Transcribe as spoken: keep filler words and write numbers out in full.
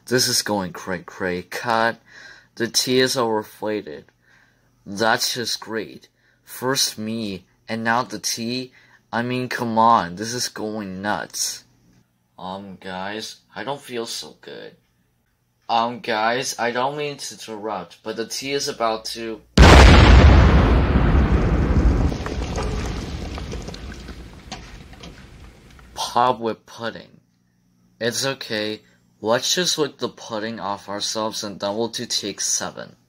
This is going cray cray. Cut. The tea is overflated. That's just great. First me, and now the tea? I mean, come on, this is going nuts. Um, guys, I don't feel so good. Um, guys, I don't mean to interrupt, but the tea is about to... pop with pudding. It's okay, let's just lick the pudding off ourselves and then we'll do take seven.